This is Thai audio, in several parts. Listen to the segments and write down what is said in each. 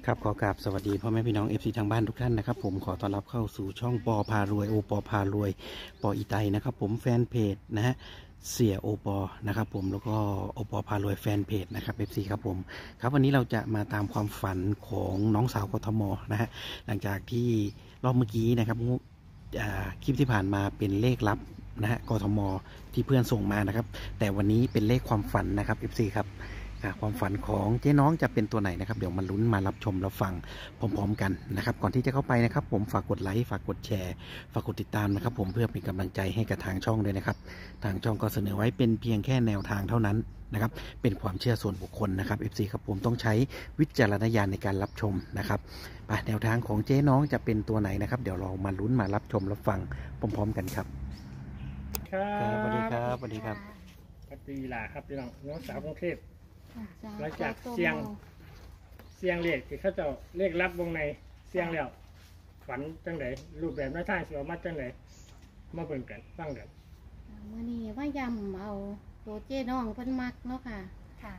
ครับขอกราบสวัสดีพ่อแม่พี่น้องFCทางบ้านทุกท่านนะครับผมขอต้อนรับเข้าสู่ช่องปอพารวยโอปอพารวยปออีไตนะครับผมแฟนเพจนะฮะเสียโอปอนะครับผมแล้วก็โอปอพารวยแฟนเพจนะครับ FC ครับผมครับวันนี้เราจะมาตามความฝันของน้องสาวกทมนะฮะหลังจากที่รอบเมื่อกี้นะครับคลิปที่ผ่านมาเป็นเลขลับนะฮะกทมที่เพื่อนส่งมานะครับแต่วันนี้เป็นเลขความฝันนะครับ FC ครับความฝันของเจ๊น้องจะเป็นตัวไหนนะครับเดี๋ยวมาลุ้นมารับชมรับฟังพร้อมๆกันนะครับก่อนที่จะเข้าไปนะครับผมฝากกดไลค์ฝากกดแชร์ฝากกดติดตามนะครับผมเพื่อเป็นกำลังใจให้กับทางช่องด้วยนะครับทางช่องก็เสนอไว้เป็นเพียงแค่แนวทางเท่านั้นนะครับเป็นความเชื่อส่วนบุคคลนะครับ FC ครับผมต้องใช้วิจารณญาณในการรับชมนะครับแนวทางของเจ๊น้องจะเป็นตัวไหนนะครับเดี๋ยวเรามาลุ้นมารับชมรับฟังพร้อมๆกันครับครับสวัสดีครับสวัสดีครับปฏิลาครับพี่น้องสาวกรุงเทพหลังจากเสียงเลขที่เขาจะเลขรับวงในเสียงแล้วฝันจังไดรูปแบบหน้าทางสิออกมาจังไดมาเบิ่งกันฟังกันมื้อนี้ว่ายำเอาตัวเจ๊น้องเพิ่นมักเนาะค่ะค่ะ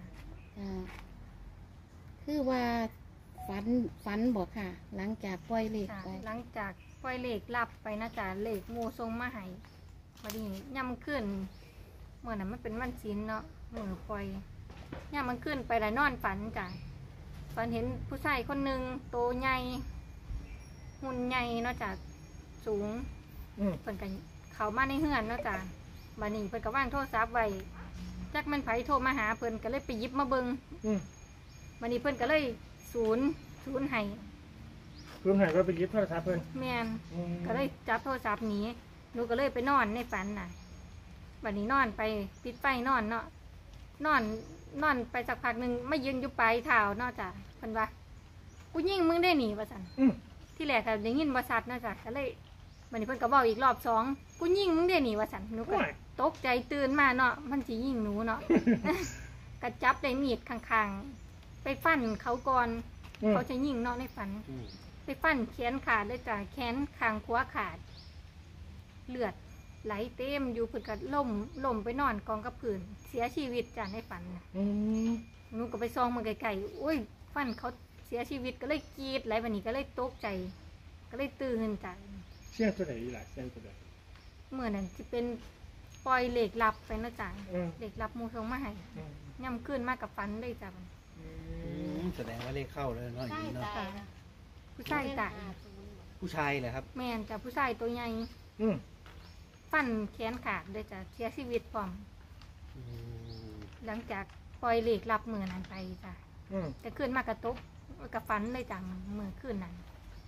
คือว่าฝันบอกค่ะหลังจากปล่อยเลขไปหลังจากปล่อยเลขรับไปนะจ๊ะเลขโมทรงมาให้พอดีย่ำขึ้นเมื่อนั้นมันเป็นวันศีลเนาะเมื่อปล่อยย่ำมันขึ้นไปแล้วนอนฝันจ้ะฝันเห็นผู้ชายคนหนึ่งโตใหญ่หุ่นใหญ่เนาะจ้ะสูงเพิ่นกันเขามาในเฮือนเนาะจ้ะบัดนี้เพิ่นก็วางโทรศัพท์ไว้จักมันไผโทรมาหาเพิ่นก็เลยไปหยิบมาเบิ่งบัดนี้เพิ่นก็เลยศูนย์ให้ก็ไปหยิบโทรศัพท์เพิ่นแม่นก็เลยจับโทรศัพท์หนีหนูก็เลยไปนอนในฝันน่ะบัดนี้นอนไปปิดไฟนอนเนาะนอนไปสักพักหนึ่งไม่ยืนอยู่ปลายเท้าเนาะจ้ะเพิ่นว่ากูยิงมึงได้หนีว่าซั่นที่แรกก็ได้ยินบ่ชัดเนาะจ้ะก็เลยบัดนี้เพิ่นก็เว้าอีกรอบสองกูยิงมึงได้หนีว่าซั่นหนูก็ตกใจตื่นมาเนาะมันสิยิงหนูเนาะก็จับได้มีดข้างๆไปฟันเขาก่อนเขาจะยิงเนาะในฝันไปฟันแขนขาดเลยจ้ะแขนข้างขวาขาดเลือดไหลเต็มอยู่เพิ่นก็ล่มไปนอนกองกับพื้นเสียชีวิตจ้ะในฝันน่ะหนูก็ไปซองมันไกลๆโอ้ยฟันเขาเสียชีวิตก็เลยกรีดไหลบัดนี้ก็เลยตกใจก็เลยตื่นจ้ะเสียงตัวไหนล่ะเสียงตัวไหนเมื่อนั้นสิเป็นปล่อยเหล็กลับไปนะจ้ะเหล็กลับมูทรงมาให้ย่ำขึ้นมากับฝันเลยจ้ะแสดงว่าเลขเข้าเลยเนาะอย่างนี้เนาะผู้ชายตายผู้ชายเหรอครับแม่นจ้ะผู้ชายตัวใหญ่ฟันแขนขาดด้วยจ้ะเสียชีวิตพร้อมหลังจากปล่อยเหล็กลับมือนั้นไปจ้ะจะขึ้นมากระตุกกับฝันเลยจ้ะมือขึ้นนั้น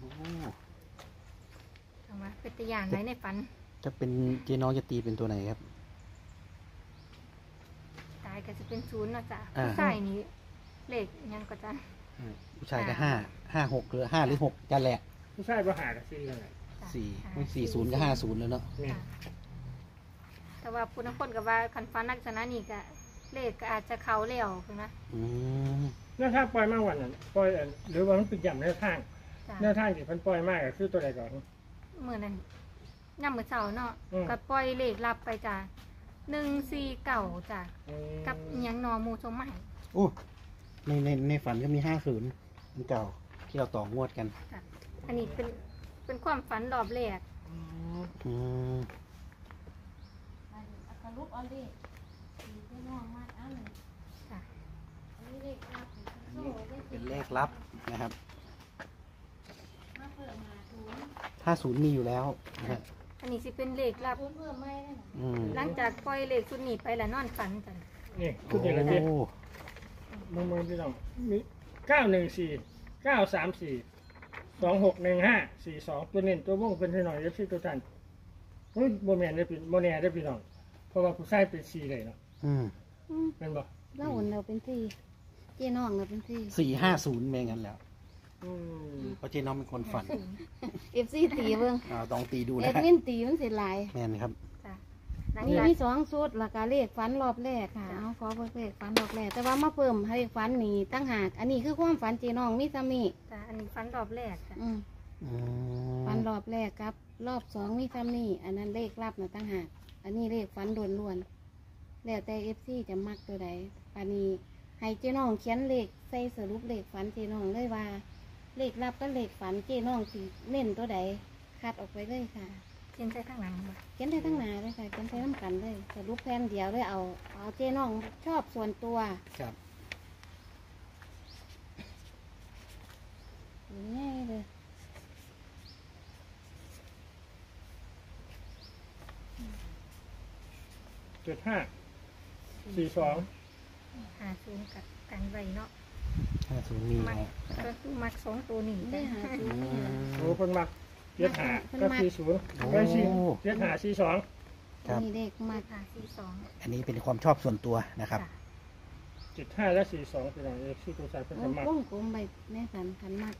ทำไมเป็นตัวอย่างไหนในฝันจะเป็นเจ๊น้องจะตีเป็นตัวไหนครับตายก็จะเป็นศูนย์นะจ๊ะผู้ชายนี้เลขยังก็จะผู้ชายก็5 6หรือ5 หรือ 6กันแหละผู้ชายก็หากับ4กันแหละ 40ก็50แล้วเนาะแต่ว่าผู้นักคนกับว่าคันฟ้านักชนะนี่ก็เลขก็อาจจะเขาเลี้ยวนะแล้วถ้าปล่อยมากวันนั้นปล่อยหรือว่ามันปิดย่ำในทางที่มันปล่อยมากก็คือตัวใดก่อนเมื่อนั้นย่ำมือเสาเนาะก็ปล่อยเลขรับไปจ้ะ149จ้ะกับยังนอมูชมใหม่โอ้ในฝันก็มี50มันเก่าที่เราต่องวดกันอันนี้เป็นความฝันรอบแรกเป็นเลขลับนะครับ50มีอยู่แล้วนะครับอันนี้สิเป็นเลขลับหลังจากปล่อยเลขชุดนี้ไปแล้วนอนฝันกันนี่ชุดนี้ละเด็ดมึงพี่น้องมี914 934 2615 42ตัวเน้นตัววงเป็นที่หน่อยFCตัวทันโมเมนต์ได้เป็นโมเนียได้พี่น้องเพราะว่าผู้ชายเป็น4เลยเนาะเป็นบ่เล่าเราเป็น4เจ๊น้องเราเป็น 450แม่งั้นแล้วเพราะเจ๊น้องเป็นคนฝัน FC ตีเบิ่งต้องตีดูนะเอ็ดวินตีมันเสร็จหลายแม่นครับมี2ชุดแล้วก็เลขฝันรอบแรกค่ะเอาขอเบิ่งเลขฝันรอบแรกแต่ว่ามาเพิ่มให้ฝันนี่ตั้งหากอันนี้คือความฝันเจ๊น้องมีซ้ำนี่จ้ะอันนี้ฝันรอบแรกจ้ะฝันรอบแรกครับรอบ2มีซ้ำนี่อันนั้นเลขลับนะตั้งหากอันนี้เลขฝันล้วนๆแล้วแต่ FC จะมักตัวใดอันนี้ให้เจ๊น้องเขียนเลขใส่สรุปเลขฝันเจ๊น้องเลยว่าเลขลับก็เลขฝันเจ๊น้องสิเน้นตัวใดคัดออกไปเลยค่ะเขียนใส่ข้างหลังบ่เขียนได้ทั้งหนาเลยค่ะเขียนได้น้ำกันเลยสรุปแผ่นเดียวเลยเอาเจ๊น้องชอบส่วนตัวครับง่ายเลย 75 42 หาศูนย์กับกันไว้เนาะ 50มีมักเนาะก็คือมัก2ตัวนี้ได้จ้ะหาซื้ออืนี่ล่ะมโอ้คนมัก75ก็40ไปสิ75 42 ครับมีเด็กมากหา42 อันนี้เป็นความชอบส่วนตัวนะครับจ้ะ 75และ42พี่น้องที่ตัวใจเพิ่นวก็งมักกลมใบแม่สันขันมาก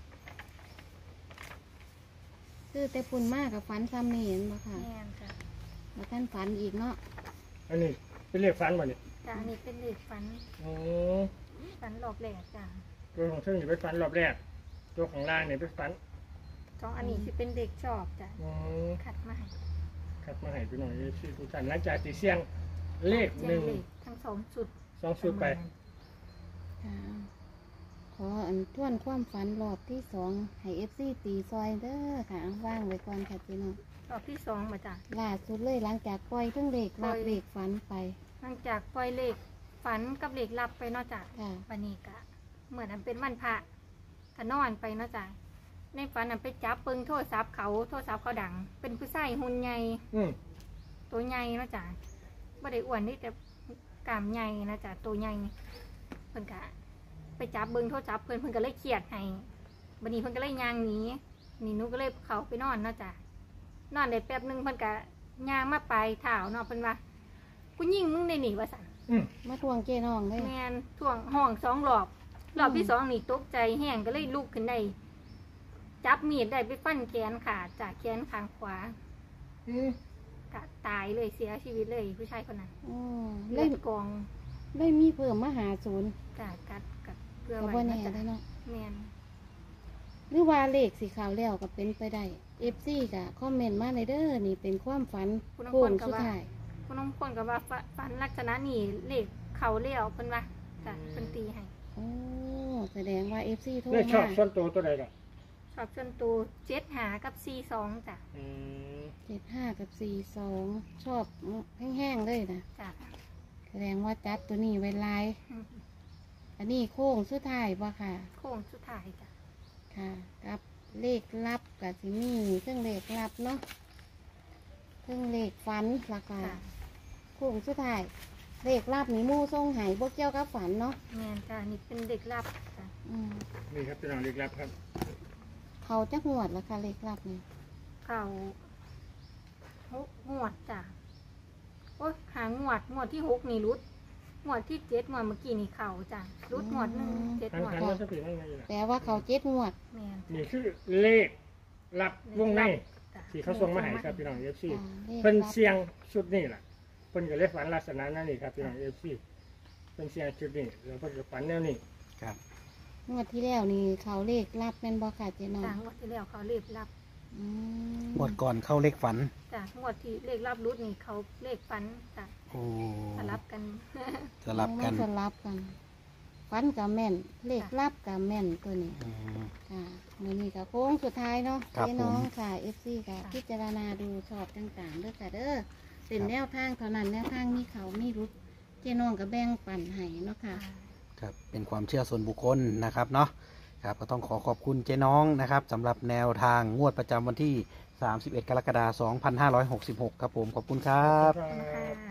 คือแต่ปุ่นมากกับฝันซ้ำนี่เห็นบ่ค่ะแม่นจ้ะแล้วท่านฝันอีกเนาะอันนี้เป็นเลขฝันบ่นี่จ้ะอันนี้เป็นเลขฝันอ๋อฝันรอบแรกจ้ะตัวของเชิงนี่เป็นฝันรอบแรกตัวของล่างนี่เป็นฝัน 2อันนี้สิเป็นเด็กชอบจ้ะอ๋อขัดมาให้ครับมาให้พี่น้องที่ตัวใจหลังจากที่เสียงเลขเสียงเลขทั้ง2ชุด 2ชุดไปค่ะขออันทวนความฝันรอบที่สองให้FCตีซอยเด้อค่ะเอาว่างไว้ก่อนค่ะพี่น้องรอบที่2มาจ้ะล่าสุดเลยหลังจากปล่อยทั้งเด็กรับเด็กฝันไปหลังจากปล่อยเลขฝันกับเลขลับไปเนาะจ้ะค่ะวันนี้ก็เหมือนอันเป็นวันพระก็นอนไปเนาะจ้ะในฝันอันไปจับเปิงโทรศัพท์เขาดัง เป็นผู้ชายหุ่นใหญ่อืมตัวใหญ่เนาะจ้ะบ่ได้อ้วนนี่แต่กล้ามใหญ่นะจ้ะตัวใหญ่เพิ่นก็ไปจับเบิ่งโทรศัพท์เพิ่นก็เลยเครียดให้บัดนี้เพิ่นก็เลยย่างหนีนี่หนูก็เลยเข้าไปนอนเนาะจ้ะนอนได้แป๊บนึงเพิ่นก็ย่างมาปลายเท้าเนาะเพิ่นว่ากูยิงมึงได้หนีว่าซั่นอืมมาทวงเจ๊น้องเลยแม่นท่วงห้อง2 รอบรอบที่2นี่ตกใจแห้งก็เลยลุกขึ้นได้จับมีดได้ไปฟันแขนขาดจากแขนข้างขวาอืมก็ตายเลยเสียชีวิตเลยผู้ชายคนนั้นโอ้เลืเล่อน ดกองได้มีเพิ่มมาหาศูนย์จากกัดกับเกลือกับไว้ว่านะแน่จ๊ะได้เนาะแมนหรือว่าเลขสีขาวแล้วก็เป็นไปได้ FC กะคอมเมนต์มาเลยเด้อนี่เป็นความฝันคุณน้องโค้คงนกับสุดว่าท้ายคุณน้องคนกับว่าฝันลักษณะนี่เลขเขาเลี้ยวเพิ่นว่าจ้ะเพิ่นตีให้โอ้แสดงว่า FC โทรเลขชอบมาส่วนตัวตัวใดล่ะชอบจนตู7 กับ42จ้ะอืม 75กับ42ชอบแห้งๆเลยนะจ้ะแสดงว่าจัดตัวนี้ไว้ลายอืมอันนี้โค้งสุดท้ายบ่ค่ะโค้งสุดท้ายจ้ะค่ะ กับเลขลับกับสิมีเครื่องเลขลับเนาะเครื่องเลขฝันราคาจ้ะโค้งสุดท้ายเลขลับนี่หมู่ทรงไหบ่เกี่ยวกับฝันเนาะแมนจ้ะนี่เป็นเด็กรับจ้ะอืมนี่ครับพี่น้องเลขลับครับเขาจะงวดละค่ะเลขลับนี่เขา6 งวดจ้ะโอ้ยหางวดที่6นี่รุดงวดที่7งวดเมื่อกี้นี่เขาจ้ะรุดงวดหนึง7 ทันงวดทันว่าจะเป็นยังไงล่ะแต่ว่าเขา7งวดแมนนี่คือเลขลับวงในจ้ะที่เขาส่งมาให้ครับพี่น้องเอฟซีค่ะเลขเพิ่นลับเสียงชุดนี้ล่ะเพิ่นก็เลยฝันลักษณะนั้นนี่ครับพี่น้องเอฟซีเพิ่นเสียงชุดนี้แล้วเพิ่นก็ฝันแนวนี้ครับงวดที่แล้วนี่เขาเลขลับเป็นบ่ค่ะเจ๊น้องจ้ะงวดที่แล้วเขาเลขรับอืมงวดก่อนเข้าเลขฝันจ้ะงวดที่เลขรับรุดนี่เขาเลขฟันจ้ะโอ้สลับกันสลับกันสลับกันฝันกับแม่น เลขลับกับแม่นตัวนี้อืมค่ะมือนี้กับโค้งสุดท้ายเนาะครับเจ๊น้องผมค่ะ FC ค่ะค่ะพิจารณาดูชอบต่างๆเด้อค่ะเด้อเป็นครับแนวทางเท่านั้นแนวทางมีเขามีรุดเจ๊น้องกับแบ่งปันให้เนาะค่ะครับเป็นความเชื่อส่วนบุคคลนะครับเนาะครับก็ต้องขอขอบคุณเจ๊น้องนะครับสำหรับแนวทางงวดประจำวันที่ 31 กรกฎาคม 2566 ครับผมขอบคุณครับครับค่ะ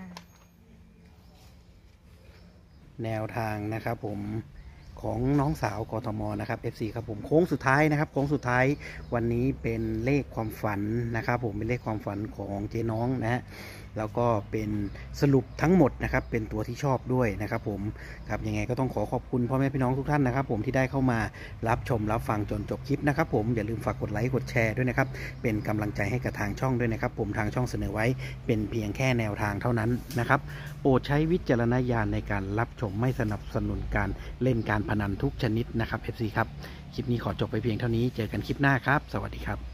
แนวทางนะครับผมของน้องสาวกทมนะครับ FC ครับผมโค้งสุดท้ายนะครับโค้งสุดท้ายวันนี้เป็นเลขความฝันนะครับผมเป็นเลขความฝันของเจ๊น้องนะฮะแล้วก็เป็นสรุปทั้งหมดนะครับเป็นตัวที่ชอบด้วยนะครับผมครับยังไงก็ต้องขอขอบคุณพ่อแม่พี่น้องทุกท่านนะครับผมที่ได้เข้ามารับชมรับฟังจนจบคลิปนะครับผมอย่าลืมฝากกดไลค์กดแชร์ด้วยนะครับเป็นกำลังใจให้กับทางช่องด้วยนะครับผมทางช่องเสนอไว้เป็นเพียงแค่แนวทางเท่านั้นนะครับโปรดใช้วิจารณญาณในการรับชมไม่สนับสนุนการเล่นการพนันทุกชนิดนะครับ FC ครับคลิปนี้ขอจบไปเพียงเท่านี้เจอกันคลิปหน้าครับสวัสดีครับ